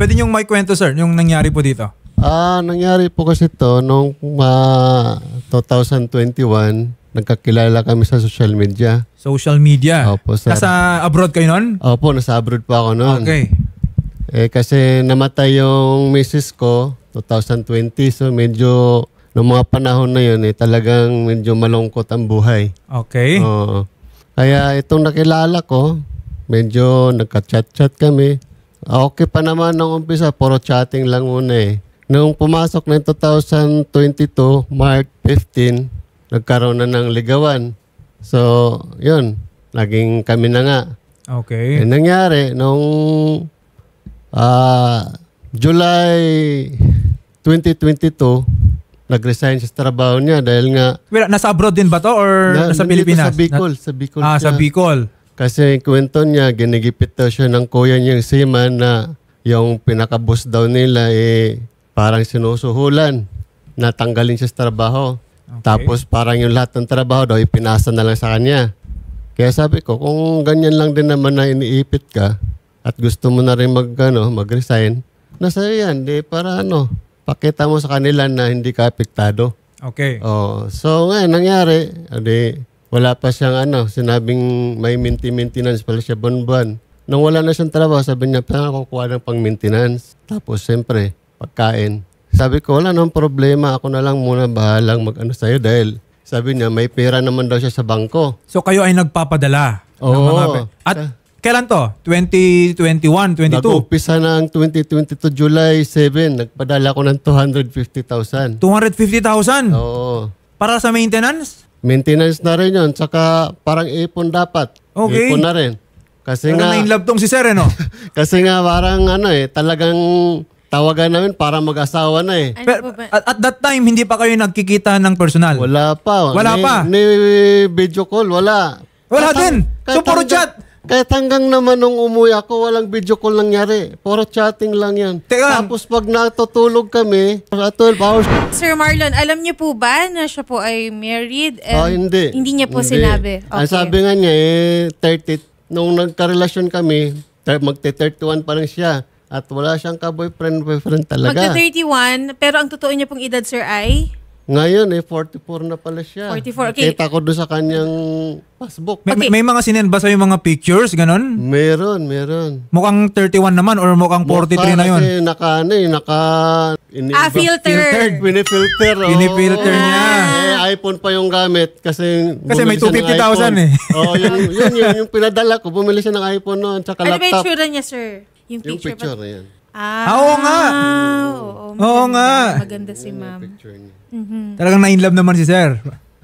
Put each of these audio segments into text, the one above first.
Pwede niyong may kwento, sir, yung nangyari po dito. Nangyari po kasi to noong 2021, nagkakilala kami sa social media. Social media? Opo, sir. Nasa abroad kayo nun? Opo, nasa abroad pa ako noon. Okay. Kasi namatay yung misis ko, 2020, so medyo, noong mga panahon na yun, talagang medyo malungkot ang buhay. Okay. Oo. Kaya itong nakilala ko, medyo nagka-chat-chat kami. Okay pa naman nung umpisa, puro chatting lang muna eh. Nung pumasok na 2022, March 15, nagkaroon na ng ligawan. So, yun. Naging kami na nga. Okay. Nangyari, nung July 2022, nag-resign siya sa trabaho niya dahil nga... Well, nasa abroad din ba to or nasa Pilipinas? Sa Bicol. Sa Bicol sa Bicol. Kasi kwento niya, ginigipit daw siya ng kuya niyang seaman na yung pinaka-boss daw nila parang sinusuhulan na tanggalin siya sa trabaho. Okay. Tapos parang yung lahat ng trabaho daw ipinasa na lang sa kanya. Kaya sabi ko, kung ganyan lang din naman na iniipit ka at gusto mo na rin mag-resign, nasa yan, para pakita mo sa kanila na hindi ka apektado. Okay. So ngayon, nangyari, wala pa siyang sinabing may maintenance pala siya buwan-buwan. Nung wala na siyang trabaho, sabi niya, kukuha ng pang-maintenance. Tapos, siyempre, pagkain. Sabi ko, wala nang problema. Ako na lang muna bahalang sa'yo dahil sabi niya, may pera naman daw siya sa bangko. So, kayo ay nagpapadala ng mga... At kailan to? 2021, 22? Nag-umpisa na ang 2022, July 7. Nagpadala ko ng 250,000. 250,000? Oo. Para sa maintenance? Maintenance na rin yun. Tsaka parang ipon dapat. Okay. Ipon na rin. Kasi nga na-inlove tong si Sir, no? Kasi nga parang talagang tawagan namin para mag-asawa na eh. Pero, at that time, hindi pa kayo nagkikita ng personal? Wala pa. Wala pa? Ni video call, wala. Wala din? So, puro chat? Kahit hanggang naman nung umuwi ako, walang video call nangyari. Puro chatting lang yan. Teka. Tapos pag natutulog kami, 12 hours. Sir Marlon, alam niyo po ba na siya po ay married? Hindi. Hindi niya po sinabi. Okay. Ang sabi nga niya, 30, nung nagka-relasyon kami, magte-31 pa lang siya. At wala siyang ka-boyfriend talaga. Magta-31, pero ang totoo niya pong edad, sir, ay? Ngayon 44 na pala siya. 44, okay. Kita ko doon sa kanyang passbook. May mga sinend ba sa'yo mga pictures, ganon? Meron. Mukhang 31 naman or mukhang 43 na yun? Kasi filtered. Pinifilter. Pinifilter niya. iPhone pa yung gamit kasi may 250,000 eh. Yung pinadala ko, bumili siya ng iPhone noon, tsaka laptop. Ano ba yung tsura niya, sir? Yung picture na yan. Oo nga. Oo nga. Maganda si ma'am. Talagang na-inlove naman si Sir.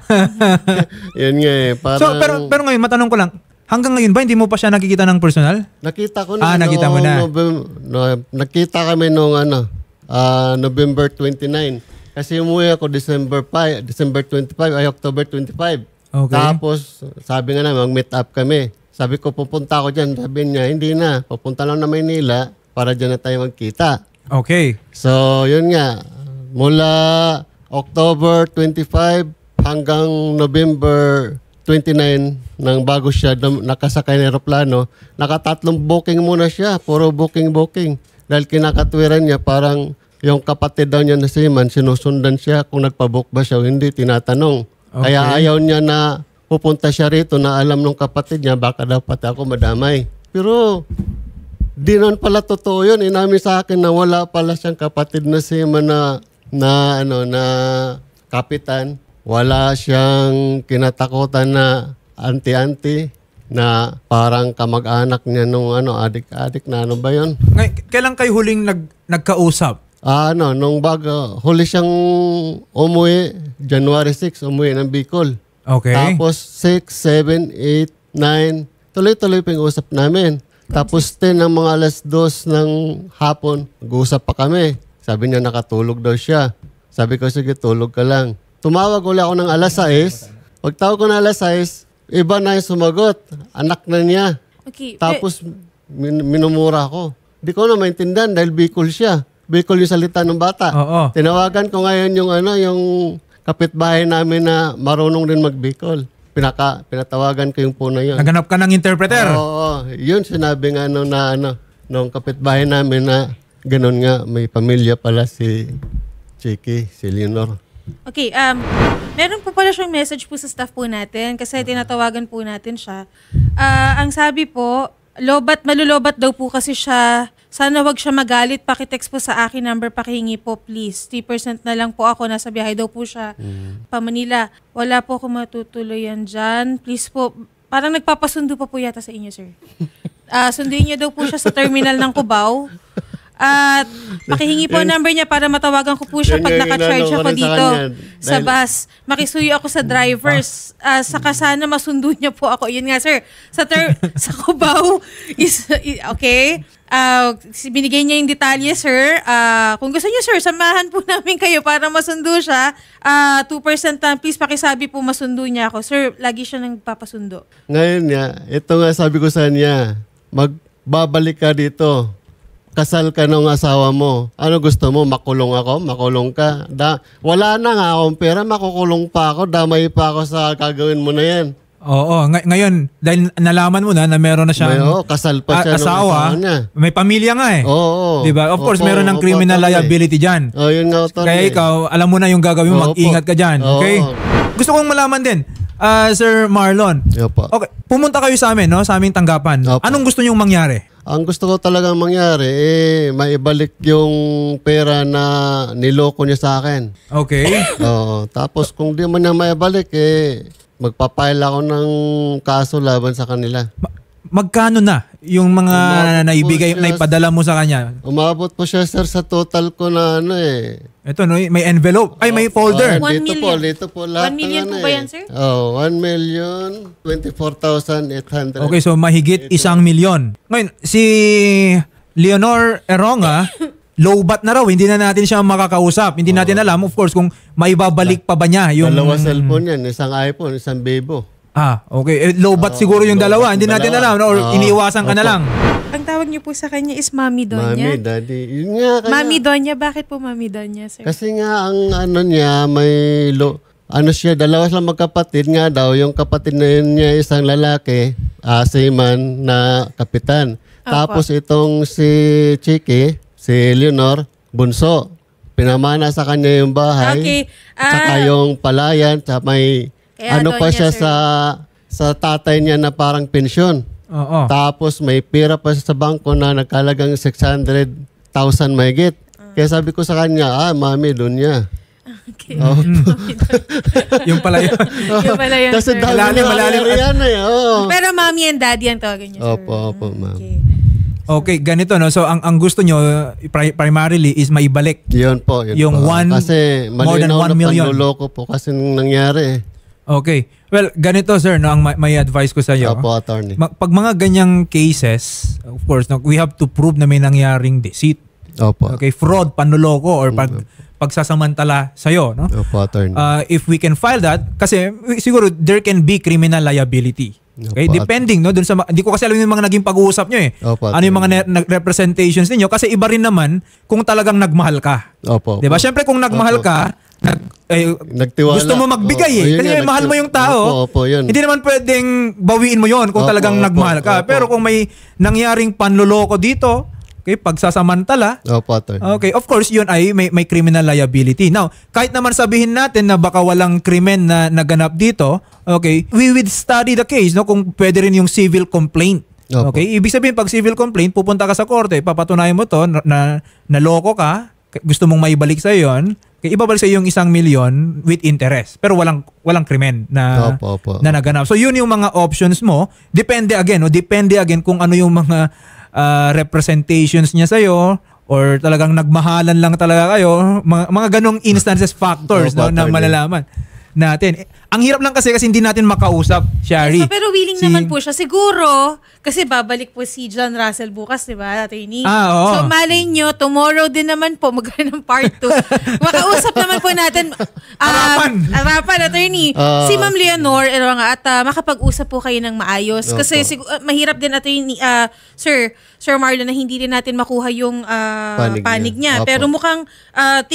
Yan nga eh. So, pero ngayon, matanong ko lang, hanggang ngayon ba, hindi mo pa siya nakikita ng personal? Nakita ko na. Nakita mo na. Nakita kami noong November 29. Kasi umuwi ako December 25, October 25. Okay. Tapos, sabi nga na, mag-meet up kami. Sabi ko, pupunta ako dyan. Sabi niya, hindi na. Pupunta lang na Maynila para dyan na tayo magkita. Okay. So, yun nga. Mula October 25 hanggang November 29 nang bago siya nakasakay ng aeroplano, nakatatlong booking muna siya. Puro booking. Dahil kinakatwiran niya, parang yung kapatid daw niya na seaman, sinusundan siya kung nagpabook ba siya o hindi, tinatanong. Okay. Kaya ayaw niya na pupunta siya rito na alam ng kapatid niya, baka dapat ako madamay. Pero di naman pala totoo yun. Inamin sa akin na wala pala siyang kapatid na seaman na kapitan. Wala siyang kinatakutan na anti-anti na parang kamag-anak niya nung adik-adik na ba yun? Kailan kayo huling nagkausap? Nung bago, huli siyang umuwi, January 6, umuwi ng Bicol. Okay. Tapos 6, 7, 8, 9, tuloy-tuloy pa yung usap namin. Tapos 10 ng mga alas 2 ng hapon, nag-uusap pa kami. Sabi niya nakatulog daw siya. Sabi ko, sige, tulog ka lang. Tumawag ulit ako ng alas 6. Pagtawag ko ng alas 6, iba na yung sumagot. Anak na niya. Okay. Tapos minumura ko. Di ko na maintindihan dahil Bicol siya. Bicol yung salita ng bata. Oo. Tinawagan ko ngayon yung kapitbahay namin na marunong din mag-Bicol. Pinatawagan ko yung puno yun. Naganap ka ng interpreter? Oo. Yun sinabi nga nung kapitbahay namin na ganun nga, may pamilya pala si Chiki, si Leonor. Okay, meron po pala siyang message po sa staff po natin kasi tinatawagan po natin siya. Ang sabi po, malulobat daw po kasi siya. Sana wag siya magalit. Pakitext po sa akin number, pakihingi po please. 3% na lang po ako. Nasa biyahe daw po siya pa Manila. Wala po ako matutuloyan dyan. Please po, parang nagpapasundo pa po yata sa inyo, sir. Sunduin niyo daw po siya sa terminal ng Cubao. At pakihingi po ang number niya para matawagan ko po siya pag naka-charge ako dito sa bus. Makisuyo ako sa drivers. Saka sana masundo niya po ako. Yun nga, sir. Sa Cubao okay. Binigay niya yung detalye, sir. Kung gusto niyo, sir, samahan po namin kayo para masundo siya. 2% lang. Please, pakisabi po masundo niya ako. Sir, lagi siya nagpapasundo. Ngayon nga, ito nga sabi ko sa niya, magbabalik ka dito. Kasal ka ng asawa mo. Ano gusto mo? Makulong ako? Makulong ka? Wala na nga akong pera, makukulong pa ako, damay pa ako sa gagawin mo na yan. Oo, ngayon, dahil nalaman mo na meron na siyang kasal pa siya asawa, niya. May pamilya nga eh. Oo. Diba? Of course, meron ng criminal liability dyan. Yun nga, Kaya ikaw, alam mo na yung gagawin mo, mag-ingat ka dyan. Okay? Gusto kong malaman din, Sir Marlon. Okay, pumunta kayo sa amin, no? Sa aming tanggapan. Anong gusto niyong mangyari? Ang gusto ko talagang mangyari, maibalik yung pera na niloko niya sa akin. Okay. Tapos kung di mo niya maibalik, magpapile ako ng kaso laban sa kanila. Magkano na yung mga naipadala mo sa kanya? Umabot po siya, sir, sa total ko na Ito, no? May envelope. Ay, may folder. 1 million. Dito po lahat. 1 million po ba yan, sir? 1,024,800. Okay, so mahigit 1 milyon. Ngayon, si Leonor Eronga, low bat na raw. Hindi na natin siya makakausap. Hindi natin alam, of course, kung maibabalik pa ba niya yung... Dalawa cellphone yan. Isang iPhone, isang Bebo. Okay. Low bat siguro yung dalawa. Hindi natin alam. Or iniiwasan ka na lang. Ang tawag niyo po sa kanya is Mami Donya? Mami, Daddy. Yun nga, Mami Donya? Bakit po Mami Donya, sir? Kasi nga, ang niya, may... dalawa silang magkapatid nga daw. Yung kapatid na yun niya, isang lalaki, seaman na kapitan. Tapos itong si Chiki, si Leonor, bunso. Pinamana sa kanya yung bahay. Okay. Saka yung palayan, saka may... pa siya sa tatay niya na parang pensyon. Oo. Tapos may pera pa siya sa bangko na nagkalagang 600,000 mahigit. Kaya sabi ko sa kanya, Mami, doon niya. Okay. Yung pala yun. Yung pala yun, Kasi sir. malalim yan Pero Mami and Daddy ang tawagan niyo, sir. Opo, ma'am. Okay, ganito, no? So, ang gusto nyo, primarily, is maibalik. Yun po. Yung po. Kasi more than 1 million. Panluloko po kasi nangyari. Okay. Well, ganito, sir, no? Ang may advice ko sa iyo. Opo, attorney. Pag mga ganyang cases, of course, no, we have to prove na may nangyaring deceit. Opo. Okay, fraud, panloloko, or pagsasamantala sa'yo, no? Opo, attorney. If we can file that, kasi siguro there can be criminal liability. Okay, depending no dun sa hindi ko kasi alam yung mga naging pag-uusap niyo eh. Opo, ano yung mga representations niyo kasi iba rin naman kung talagang nagmahal ka. Opo. 'Di ba? Syempre kung nagmahal ka, nagtiwala. Gusto mo magbigay kasi mahal mo yung tao. Opo, yun. Hindi naman pwedeng bawiin mo yon kung talagang nagmahal ka. Pero kung may nangyaring panloloko dito, okay, pagsasamantala. Okay, of course, yun ay may criminal liability. Now, kahit naman sabihin natin na baka walang krimen na naganap dito, okay, we would study the case, no, kung pwede rin yung civil complaint. Okay, ibig sabihin pag civil complaint, pupunta ka sa korte, papatunayan mo to na naloko ka, gusto mong maibalik sa yon, okay, ibabalik sa yung 1 million with interest. Pero walang krimen na naganap. So yun yung mga options mo. Depende again kung ano yung mga representations niya sa'yo or talagang nagmahalan lang talaga kayo, mga ganong instances, factors no, na malalaman natin. Ang hirap lang kasi hindi natin makausap, Shari. Yes, pero willing naman po siya. Siguro, kasi babalik po si John Russell bukas, di ba, attorney? Oo. So, malay nyo, tomorrow din naman po, magkaroon ng part 2. Makausap naman po natin. Arapan, attorney. Si Ma'am Leonor, at makapag-usap po kayo ng maayos. Kasi mahirap din, attorney, Sir Marlon, na hindi din natin makuha yung panig niya. Pero mukhang,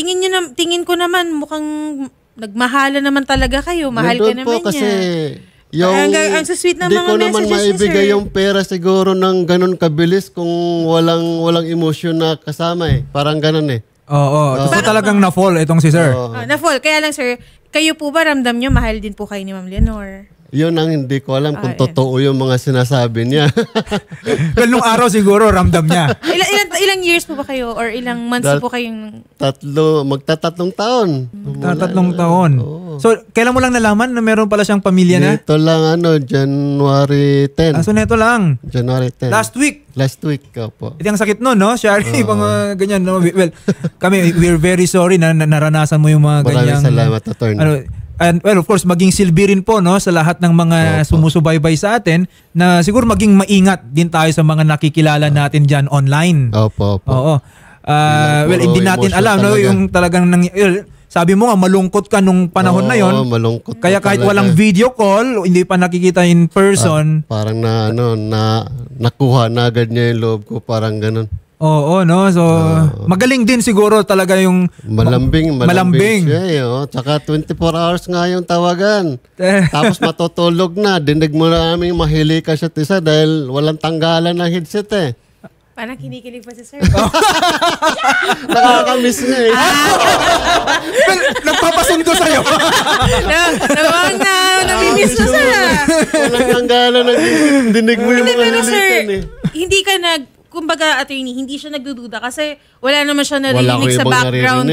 tingin ko naman, mukhang nagmahala naman talaga kayo. Mahal ka naman kasi, niya. Ang sweet ng di mga ko naman messages niya, maibigay sir. yung pera siguro ng ganun kabilis kung walang emosyon na kasama Parang ganun Oo. So talagang na-fall itong si sir. Na-fall. Kaya lang, sir, kayo po ba ramdam nyo mahal din po kayo ni Ma'am Leonor? Yun ang hindi ko alam kung totoo yung mga sinasabi niya. Well, nung araw siguro ramdam niya. Ilang years po ba kayo or ilang months po kayong... Magtatatlong taon. Tatlong taon. So, kailan mo lang nalaman na meron pala siyang pamilya na? Ito lang January 10. So, neto lang. January 10. Last week. Opo. Ito ang sakit nun, no? Shari, mga ganyan. No? Well, kami, we're very sorry na naranasan mo yung mga ganyang... Maraming salamat, attorney. And well, of course, maging silbi rin po no, sa lahat ng mga sumusubaybay sa atin na siguro maging maingat din tayo sa mga nakikilala natin dyan online. Opo. Oo. Well, hindi natin alam no, yung talagang sabi mo nga malungkot ka nung panahon na yon. Malungkot. Kaya kahit walang video call, hindi pa nakikita in person. Parang nakuha na agad niya yung loob ko, parang ganun. Oo, no? So, magaling din siguro talaga yung... Malambing siya. Tsaka 24 hours nga yung tawagan. Tapos matutulog na. Dinig mo namin mahili ka siya tisa dahil walang tanggalan ng headset Parang kinikilig pa si sir. Nakakamiss niya Well, nagpapasundo sa'yo. Namimiss na sir. Walang tanggalan ng dinig mo yung mga hilikan Hindi ka kumbaga, attorney, hindi siya nagdududa kasi wala naman siya narinig sa background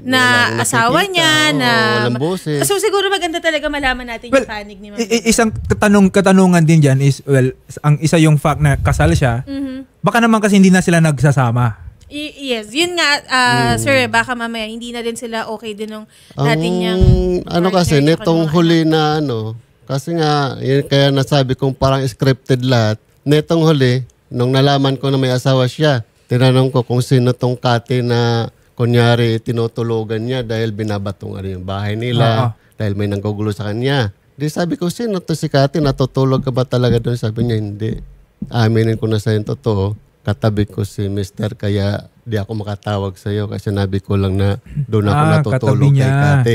na asawa niya, na... walang boses. So siguro maganda talaga malaman natin yung panig ni Ma'am. Isang katanungan din dyan is, well, ang isa yung fact na kasal siya, baka naman kasi hindi na sila nagsasama. Yes, yun nga, sir, baka mamaya hindi na din sila okay din nung natin niyang... kasi, netong huli na kasi nga, yun kaya nasabi kong parang scripted lahat, netong huli, nung nalaman ko na may asawa siya, tinanong ko kung sino tong Kati na kunyari tinutulogan niya dahil binabatong yung bahay nila, dahil may nanggugulo sa kanya. Di sabi ko, sino to si Kati? Natutulog ka ba talaga doon? Sabi niya, hindi. Aminin ko na sa yung totoo. Katabi ko si Mr. kaya di ako makatawag sa iyo kasi nabi ko lang na doon ako natutulog kay Kati.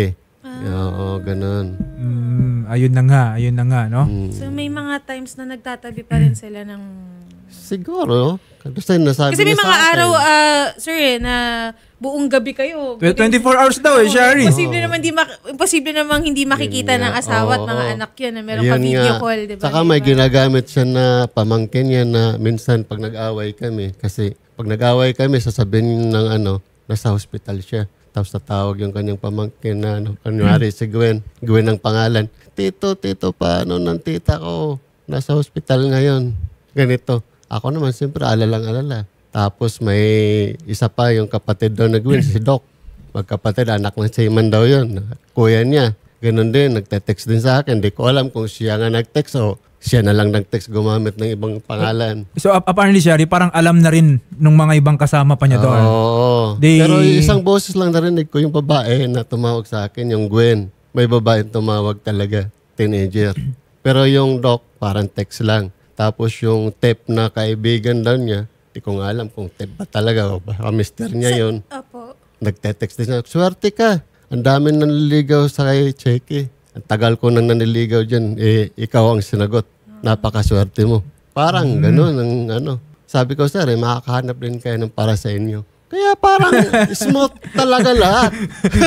Oo, ganun. Ayun na nga, no? So may mga times na nagtatabi pa rin sila ng... Siguro. Kasi may mga araw, sir, na buong gabi kayo. 24 hours daw Shari. Imposible namang hindi makikita ng asawa at mga anak yun na meron ka video call, diba? Saka may ginagamit siya na pamangkin niya na minsan pag nag-away kami. Kasi pag nag-away kami, sasabihin ng nasa hospital siya. Tapos tatawag yung kanyang pamangkin na kunyari si Gwen ang pangalan. Tito, paano ng tita ko? Nasa hospital ngayon. Ganito. Ako naman siyempre alala. Tapos may isa pa yung kapatid daw na Gwen, si Doc. Magkapatid, anak ng Seaman daw yun. Kuya niya. Ganun din, nagte-text din sa akin. Di ko alam kung siya nga nag-text o siya na lang nag-text gumamit ng ibang pangalan. So apparently, Shari, parang alam na rin nung mga ibang kasama pa niya doon. Oo. Pero isang boses lang narinig ko yung babae na tumawag sa akin, yung Gwen. May babae tumawag talaga, teenager. Pero yung Doc, parang text lang. Tapos yung tape na kaibigan daw niya, di ko nga alam kung tape ba talaga o baka mister niya yun. Opo. Nagte-text din siya, swerte ka. Ang dami nanliligaw sa kay Checky. Ang tagal ko nang nanliligaw dyan, ikaw ang sinagot. Napakaswerte mo. Parang ganun ang Sabi ko, sir, makakahanap din kayo ng para sa inyo. Kaya parang smooth talaga lahat.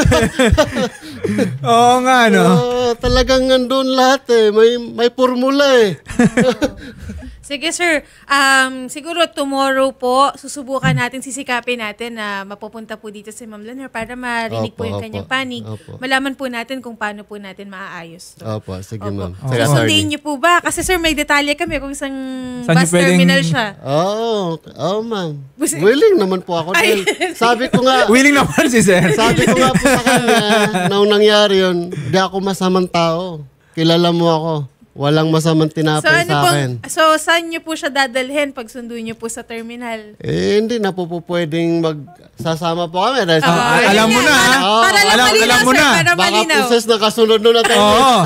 Oo nga, no? Talagang nandun lahat May formula Sige sir, siguro tomorrow po, susubukan natin, sisikapin natin na mapupunta po dito si Ma'am Leonor para marinig po yung kanyang panig. Malaman po natin kung paano po natin maaayos to. Opo, sige ma'am. Susundin niyo po ba? Kasi sir, may detalye kami kung isang bus terminal siya. Oo ma'am. Willing naman po ako. Sabi ko nga. Willing naman si sir. Sabi ko nga po sa kanya, nung nangyari yun, di ako masamang tao. Kilala mo ako. Walang masamang tinapay sa akin. So, saan niyo po siya dadalhin pag sundo niyo po sa terminal? Hindi na po pwedeng magsasama po kami. Dahil alam mo na. Alam mo na. Baka puses na kasunod na tayo.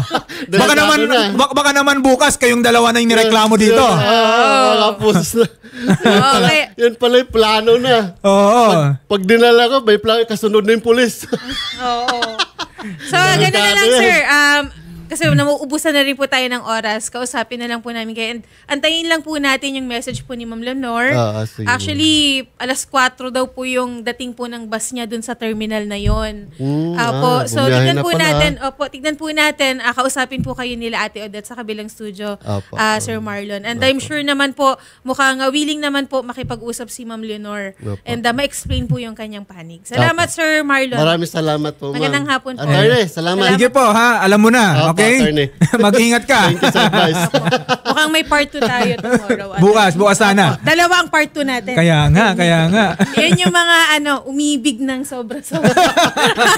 Baka naman bukas kayong dalawa na yung nireklamo dito. Baka puses na. Yun pala yung plano na. Pag dinala ko, may plano, kasunod na yung pulis. So, ganun na lang, sir. Kasi nauubusan na rin po tayo ng oras. Kausapin na lang po namin kayo. And antayin lang po natin yung message po ni Ma'am Leonor. Sige. Actually, alas 4 daw po yung dating po ng bus niya dun sa terminal na yon. So, tignan po natin. Tignan po natin. Kausapin po kayo nila Ate Odette sa kabilang studio, Sir Marlon. And I'm sure naman po, mukhang willing naman po makipag-usap si Ma'am Leonor. And ma-explain po yung kanyang panig. Salamat, Sir Marlon. Maraming salamat po, ma'am. Magandang hapon po. Attorney, salamat. Sige po ha, alam mo na, okay? Mag-ingat ka. Thank you sa advice. Mukhang may part 2 tayo tomorrow. Bukas sana. Dalawa ang part 2 natin. Kaya nga. Yan yung mga umibig ng sobra-sobra.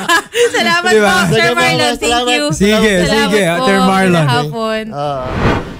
Salamat Diba? po, Sir Marlon. Thank you. Sige, Salamat Sir Marlon. Magandang hapon.